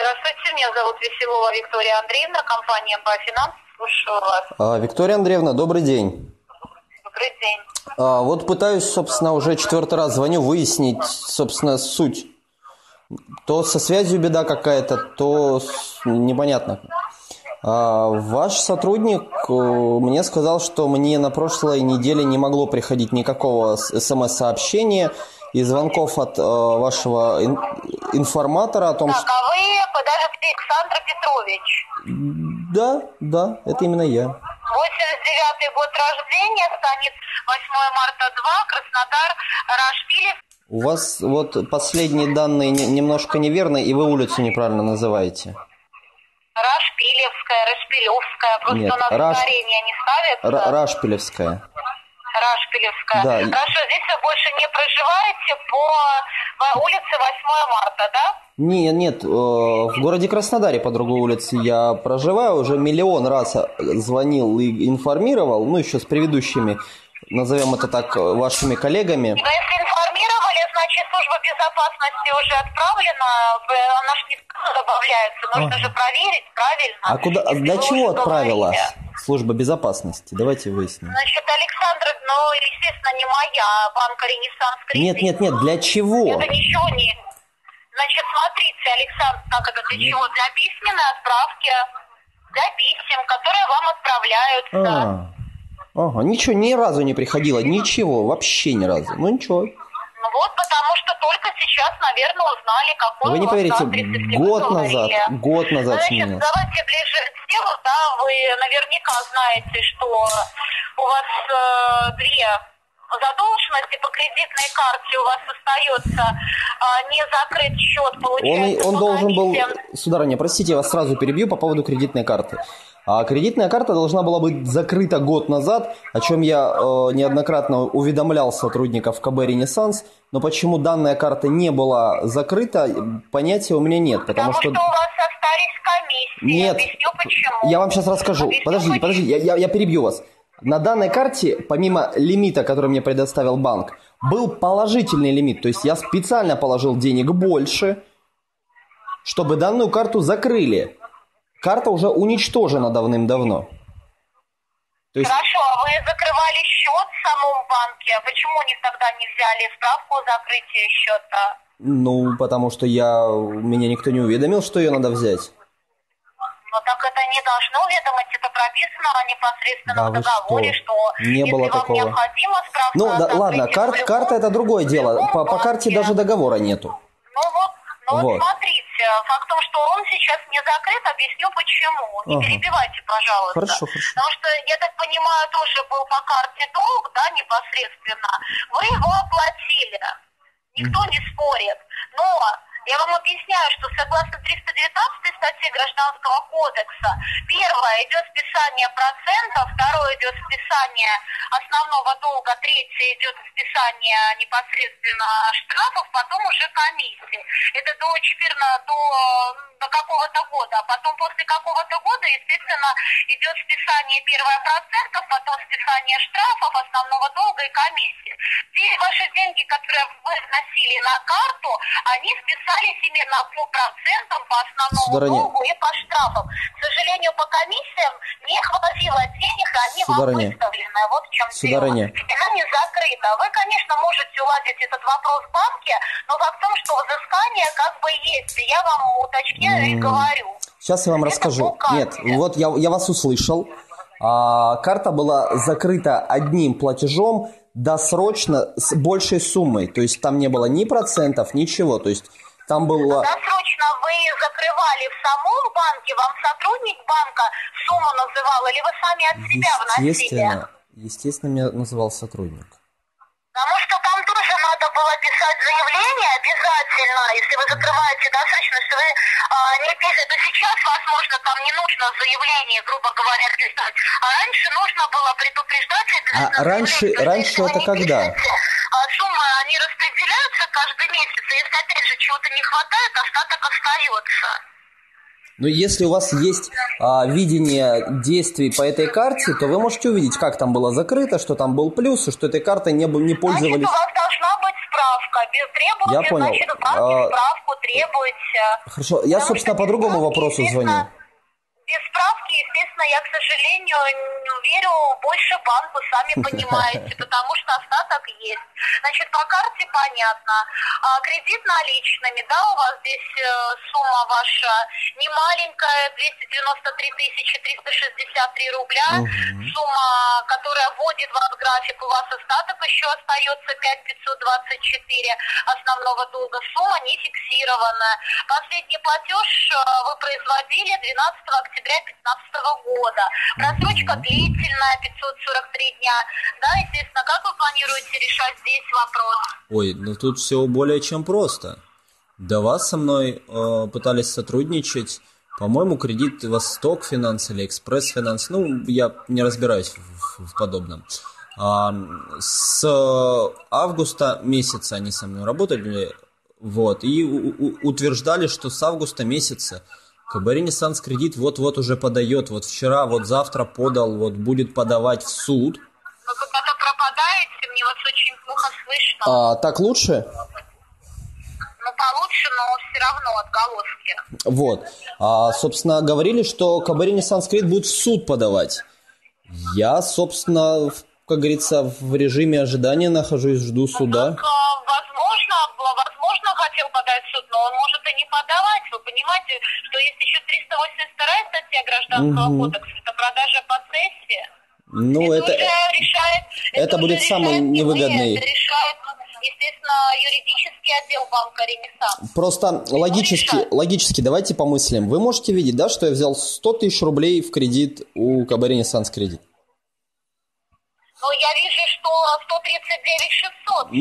Здравствуйте, меня зовут Веселова Виктория Андреевна, компания «Бафинанс». Слушаю вас. Виктория Андреевна, добрый день. Добрый день. Вот пытаюсь, собственно, уже 4-й раз звоню выяснить, собственно, суть. То со связью беда какая-то, то непонятно. Ваш сотрудник мне сказал, что мне на прошлой неделе не могло приходить никакого СМС-сообщения и звонков от вашего информатора о том, так, что... а вы, подождите, Александр Петрович? Да, это именно я. 89-й год рождения, станет 8 марта 2, Краснодар, Рашпилев. У вас вот последние данные немножко неверны, и вы улицу неправильно называете. Рашпилевская, Рашпилевская, просто Нет, у нас ударение не ставится. Рашпилевская. Рашпилевская. Да. Хорошо, здесь вы больше не проживаете по улице 8 марта, да? Нет, в городе Краснодаре по другой улице я проживаю, уже миллион раз звонил и информировал, ну еще с предыдущими, назовем это так, вашими коллегами. Но если информировали, значит служба безопасности уже отправлена, она же не добавляется, нужно же проверить правильно. А куда, для чего отправила служба безопасности? Давайте выясним. Значит, Александр, естественно, не моя, банка «Ренессанс Кредит». Нет, для чего? Это ничего не... Значит, смотрите, Александр, как это для чего? Для письменной отправки, для писем, которые вам отправляются. Ага, ничего, ни разу не приходило, ничего, вообще ни разу. Ну ничего. Ну вот, потому что только сейчас, наверное, узнали, какой вы не у вас поверите, адрес, если год назад Значит, сменилось. давайте ближе к делу, да, вы наверняка знаете, что у вас две задолженности по кредитной карте, у вас остается не закрыт счет, получается, Он должен был, комиссиям. сударыня, простите, я вас сразу перебью по поводу кредитной карты. А кредитная карта должна была быть закрыта год назад, о чем я неоднократно уведомлял сотрудников КБ «Ренессанс», но почему данная карта не была закрыта, понятия у меня нет. Потому что у вас остались комиссии. Нет, объясню почему. я вам сейчас расскажу. Подождите, я перебью вас. На данной карте, помимо лимита, который мне предоставил банк, был положительный лимит. То есть я специально положил денег больше, чтобы данную карту закрыли. Карта уже уничтожена давным-давно. То есть... Хорошо, а вы закрывали счет в самом банке? Почему у них тогда не взяли справку о закрытии счета? Ну, потому что меня никто не уведомил, что ее надо взять. Ну так это не должно уведомить, это прописано непосредственно в договоре, что не если было вам такого. необходима справка Ну, о да, закрытии, ладно, карта это другое дело. По карте даже договора нету. Вот смотрите, факт в том, что он сейчас не закрыт, объясню почему. Не перебивайте, пожалуйста. Хорошо. Потому что, я так понимаю, тоже был по карте долг, да, непосредственно. Вы его оплатили. Никто не спорит. Но я вам объясняю, что согласно 319 статье Гражданского кодекса, первое идет списание процентов, второе идет списание основного долга, третье идет списание непосредственно штрафов, потом уже комиссии. Это до какого-то года. А потом после какого-то года, естественно, идет списание первое процентов, потом списание штрафов, основного долга и комиссии. Те ваши деньги, которые вы вносили на карту, они списались именно по процентам, по основному долгу и по штрафам. К сожалению, по комиссиям не хватило денег, они вам выставлены. Вот в чем дело. Она не закрыта. Вы, конечно, можете уладить этот вопрос в банке, но факт в том, что взыскание как бы есть. И я вам уточняю и говорю. Сейчас я вам расскажу. Нет, вот я вас услышал. Карта была закрыта одним платежом досрочно с большей суммой. То есть там не было ни процентов, ничего. То есть там было... Досрочно вы закрывали в самом банке? Вам сотрудник банка сумму называл? Или вы сами от себя вносили? Естественно, меня называл сотрудник. Потому что там тоже надо было писать заявление обязательно, если вы закрываете досрочно, если вы не пишете, то сейчас, возможно, там не нужно заявление, грубо говоря, писать, а раньше нужно было предупреждать. Раньше это когда? Суммы, они распределяются каждый месяц, и если, опять же, чего-то не хватает, остаток остается. Но если у вас есть видение действий по этой карте, то вы можете увидеть, как там было закрыто, что там был плюс, и что этой картой не пользовались. Значит, у вас должна быть справка. Я требуйте, понял. значит, в банке справку требуйте. Хорошо, я, собственно, по другому вопросу звоню. Без справки, естественно, я, к сожалению, не верю больше банку, сами понимаете, потому что остаток есть. Значит, по карте понятно. Кредит наличными, да, у вас здесь сумма ваша не маленькая, 293 363 рубля. Сумма, которая вводит вас в график, у вас остаток еще остается 5524 основного долга. Сумма не фиксированная. Последний платеж вы производили 12 октября 2015 года. Просрочка длительная, 543 дня. Да, естественно, как вы планируете решать здесь вопрос? Ой, ну тут все более чем просто. До вас со мной пытались сотрудничать. По-моему, кредит Восток Финанс или Экспресс Финанс. Ну, я не разбираюсь в подобном. С августа месяца они со мной работали, вот, и утверждали, что с августа месяца КБ «Ренессанс Кредит» вот-вот уже подает, вот вчера, вот завтра подал, вот будет подавать в суд. Вы куда-то пропадаете, мне вас очень плохо слышно. Так лучше? Ну, получше, но все равно отголоски. Вот. Собственно, говорили, что КБ «Ренессанс Кредит» будет в суд подавать. Я, собственно, как говорится, в режиме ожидания нахожусь, жду суда. Возможно, хотел подать в суд, но он может и не подавать. Вы понимаете, что есть еще 382 статья Гражданского кодекса, это продажа по цессии. Ну, это решает... Это будет самый невыгодный... Это решает, естественно, юридический отдел банка «Ренессанс». Просто логически давайте помыслим. Вы можете видеть, да, что я взял 100 тысяч рублей в кредит у КБ «Ренессанс Кредит»? Ну, я вижу, что 139 600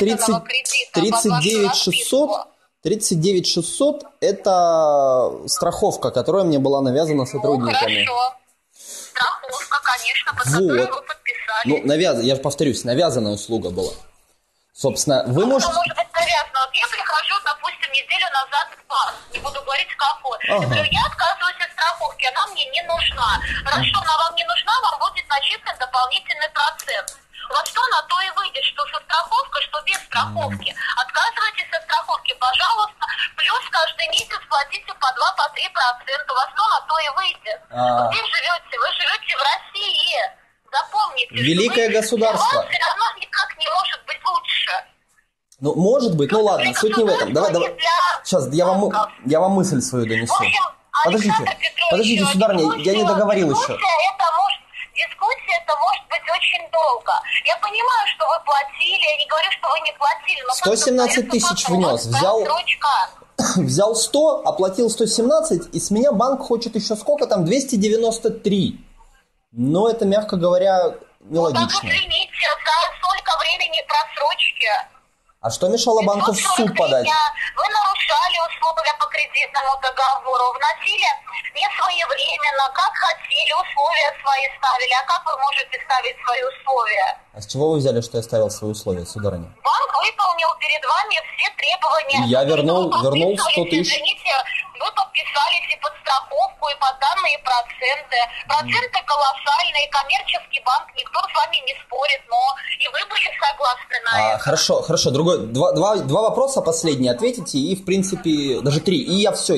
139 600, 39 600 это страховка, которая мне была навязана сотрудниками. Ну, хорошо. Страховка, конечно, под которую вы подписали. Ну, я повторюсь, навязанная услуга была. Собственно, вы можете... Что может быть навязано? Вот я прихожу, допустим, неделю назад в банк, не буду говорить какой. Я говорю, я отказываюсь от страховки, она мне не нужна. Хорошо, она вам не нужна, вам будет начислен дополнительный процент. У вас что на то и выйдет, что со страховкой, что без страховки. Отказывайтесь от страховки, пожалуйста, плюс каждый месяц платите по 2-3%. У вас что на то и выйдет. Вы где живете? Вы живете в России. Запомните, великое государство. Для вас все равно никак не может быть лучше. Ну, может быть, ну ладно, суть не в этом. Давай. Сейчас я вам мысль свою донесу. Подождите, сударыня, я не договорил еще. Дискуссия это может быть очень долго. Я понимаю, что вы платили, я не говорю, что вы не платили, но 117 тысяч внес, взял 100, оплатил 117, и с меня банк хочет еще сколько там, 293. Но это, мягко говоря, нелогично. Ну, так извините, за сколько времени просрочки? А что мешало банку в суд подать? Вы нарушали условия по кредитному договору, вносили не своевременно, как хотели, условия свои ставили. А как вы можете ставить свои условия? А с чего вы взяли, что я ставил свои условия, сударыня? Банк выполнил перед вами все требования. Я вернул 100 тысяч. Извините, вы подписались и под страховку, и под данные проценты. Проценты колоссальные, коммерческий банк, никто с вами не спорит, но и вы были согласны на это. Хорошо. Два вопроса последние ответите, и, в принципе, даже 3. И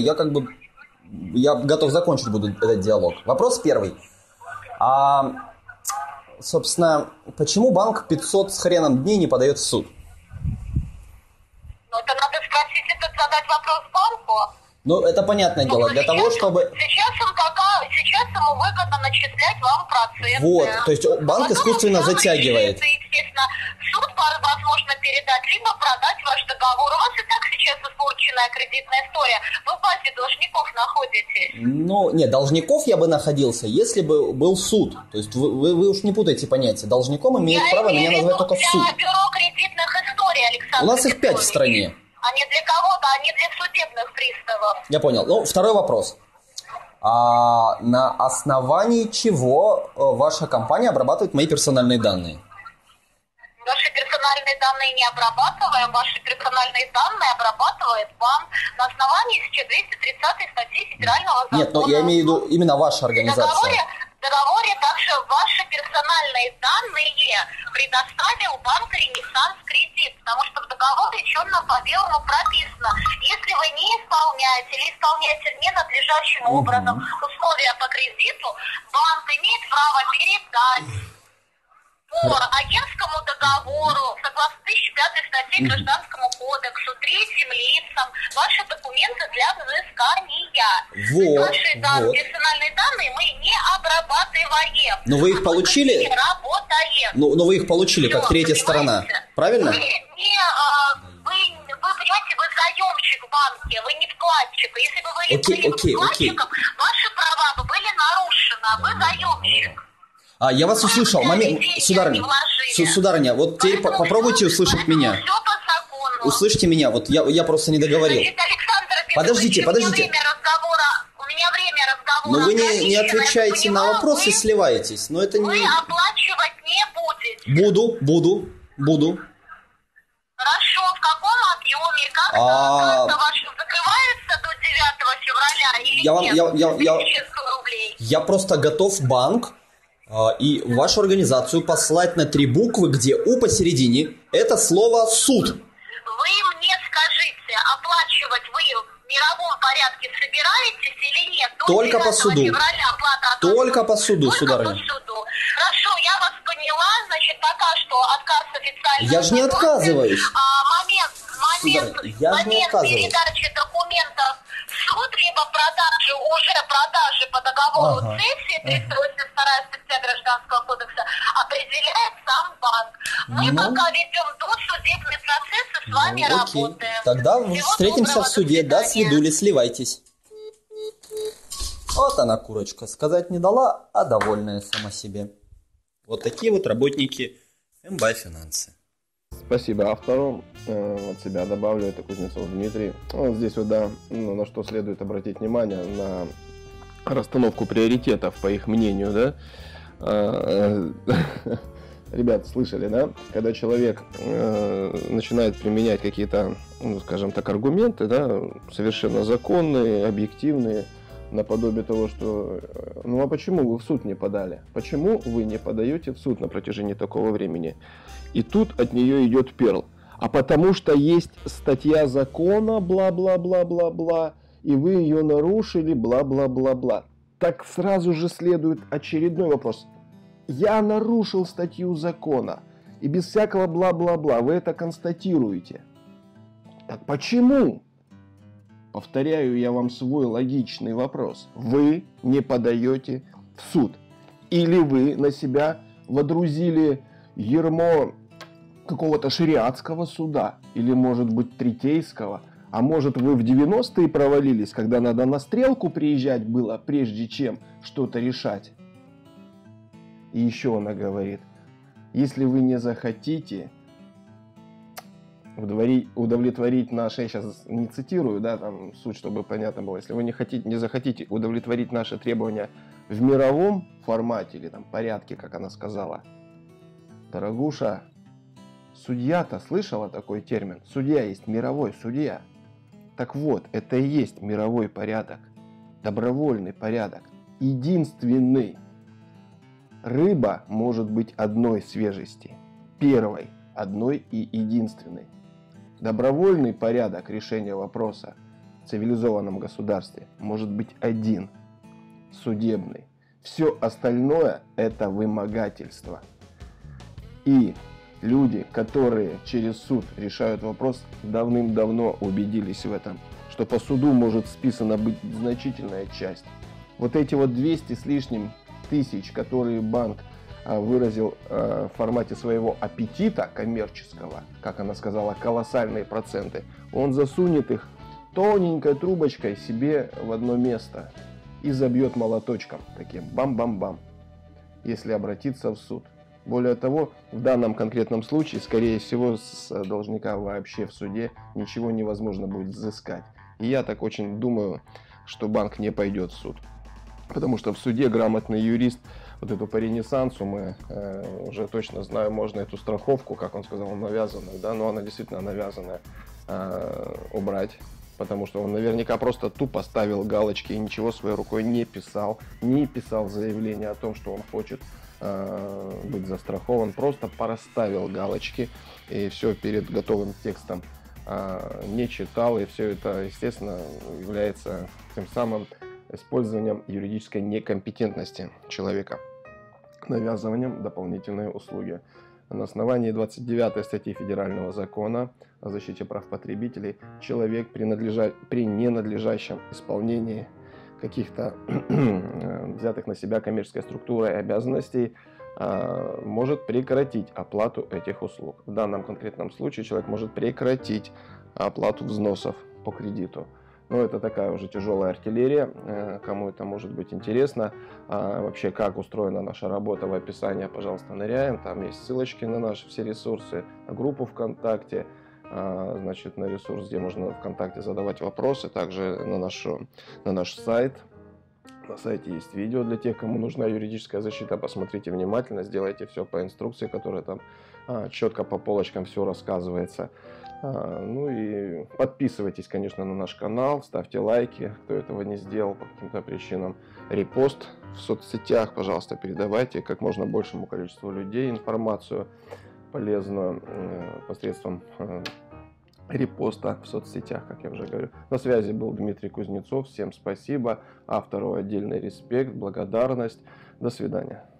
я готов закончить буду этот диалог. Вопрос первый. Собственно, почему банк 500 с хреном дней не подает в суд? Ну, это надо спросить, задать вопрос банку. Ну, это понятное дело, для того, чтобы... Сейчас ему выгодно начислять вам проценты. Вот, то есть банк искусственно затягивает. Естественно, суд, возможно, передать, либо продать ваш договор. У вас и так сейчас испорченная кредитная история. Вы в базе должников находитесь. Ну, нет, должников я бы находился, если бы был суд. То есть вы уж не путайте понятия. Должником имеет право меня назвать только суд. Для бюро кредитных историй, Александр У нас их 5 в стране. А не для кого-то, а не для судебных приставов. Я понял. Ну, второй вопрос. На основании чего ваша компания обрабатывает мои персональные данные? Ваши персональные данные не обрабатываем. Ваши персональные данные обрабатывает банк на основании 230 статьи Федерального закона. Нет, но я имею в виду именно ваша организация. В договоре также ваши персональные данные предоставил банк «Ренессанс Кредит», потому что в договоре черным по белому прописано, если вы не исполняете или исполняете ненадлежащим образом условия по кредиту, банк имеет право передать по агентскому договору, согласно 1005 статье Гражданскому кодексу, третьим лицам ваши документы для взыскания. Ваши персональные данные мы не обрабатываем. Но вы их получили? Мы работаем. Но вы их получили как третья сторона, правильно? Вы понимаете, вы заемщик в банке, вы не вкладчик. Если бы вы были вкладчиком, ваши права бы были нарушены, а вы заемщик. Я вас услышал. Момент, сударыня, вот теперь попробуйте услышать меня. Услышьте меня, вот я просто не договорил. Подождите. У меня время разговора. Но вы не отвечаете на вопросы, сливаетесь. Но это вы не... оплачивать не будете. Буду. Хорошо, в каком объеме? Когда карта ваша закрывается до 9 февраля или нет? Рублей. Я просто готов в банк и вашу организацию послать на 3 буквы, где У посередине, это слово «суд». Вы мне скажите, оплачивать вы в мировом порядке собираетесь или нет? Только по суду. Только по суду, сударыня. Хорошо, я вас поняла, значит, пока что отказ официальный. Я же не отказываюсь. Момент передачи документов в суд, либо продажи по договору цессии, 382 статья Гражданского кодекса, определяет сам банк. Мы пока ведем досудебный процесс и с вами работаем. Тогда встретимся в суде. До свидули, сливайтесь. Вот она, курочка. Сказать не дала, а довольная сама себе. Вот такие вот работники МБА Финансы. Спасибо. А втором от себя добавлю, это Кузнецов Дмитрий. Вот здесь вот, да, на что следует обратить внимание, на расстановку приоритетов, по их мнению, да. Ребят, слышали, да? Когда человек начинает применять какие-то, ну, скажем так, аргументы, да, совершенно законные, объективные, наподобие того, что ну а почему вы в суд не подали? Почему вы не подаете в суд на протяжении такого времени? И тут от нее идет перл. А потому что есть статья закона, бла-бла-бла-бла-бла, и вы ее нарушили, бла-бла-бла-бла. Так сразу же следует очередной вопрос. Я нарушил статью закона, и без всякого бла-бла-бла вы это констатируете. Так почему? Повторяю я вам свой логичный вопрос. Вы не подаете в суд. Или вы на себя водрузили ярмо какого-то шариатского суда. Или, может быть, третейского. А может, вы в 90-е провалились, когда надо на стрелку приезжать было, прежде чем что-то решать. И еще она говорит, если вы не захотите удовлетворить наши, я сейчас не цитирую, да, там суть, чтобы понятно было, если вы не захотите удовлетворить наши требования в мировом формате или там порядке, как она сказала, дорогуша, судья-то слышала такой термин? Судья есть мировой судья. Так вот, это и есть мировой порядок, добровольный порядок, единственный. Рыба может быть одной свежести, первой, одной и единственной. Добровольный порядок решения вопроса в цивилизованном государстве может быть один, судебный. Все остальное это вымогательство. И люди, которые через суд решают вопрос, давным-давно убедились в этом, что по суду может списана быть значительная часть. Вот эти вот 200 с лишним тысяч, которые банк выразил в формате своего аппетита коммерческого, как она сказала, колоссальные проценты, он засунет их тоненькой трубочкой себе в одно место и забьет молоточком, таким бам-бам-бам, если обратиться в суд. Более того, в данном конкретном случае, скорее всего, с должника вообще в суде ничего невозможно будет взыскать. И я так очень думаю, что банк не пойдет в суд. Потому что в суде грамотный юрист, вот эту по Ренессансу мы уже точно знаем, можно эту страховку, как он сказал, навязанную, да, но она действительно навязанная, убрать. потому что он наверняка просто тупо ставил галочки и ничего своей рукой не писал заявление о том, что он хочет быть застрахован, просто проставил галочки и все перед готовым текстом не читал, и все это, естественно, является тем самым использованием юридической некомпетентности человека, навязыванием дополнительной услуги. На основании 29 статьи Федерального закона о защите прав потребителей человек при ненадлежащем исполнении каких-то взятых на себя коммерческой структурой обязанностей может прекратить оплату этих услуг. В данном конкретном случае человек может прекратить оплату взносов по кредиту. Но это такая уже тяжелая артиллерия, кому это может быть интересно. Вообще, как устроена наша работа, в описании, пожалуйста, ныряем. Там есть ссылочки на наши все ресурсы, на группу ВКонтакте, значит, на ресурс, где можно ВКонтакте задавать вопросы, также на наш сайт. На сайте есть видео для тех, кому нужна юридическая защита. Посмотрите внимательно, сделайте все по инструкции, которая там четко по полочкам все рассказывается. Ну и подписывайтесь, конечно, на наш канал, ставьте лайки, кто этого не сделал по каким-то причинам. Репост в соцсетях, пожалуйста, передавайте как можно большему количеству людей информацию полезную посредством репоста в соцсетях, как я уже говорю. На связи был Дмитрий Кузнецов. Всем спасибо. Автору отдельный респект, благодарность. До свидания.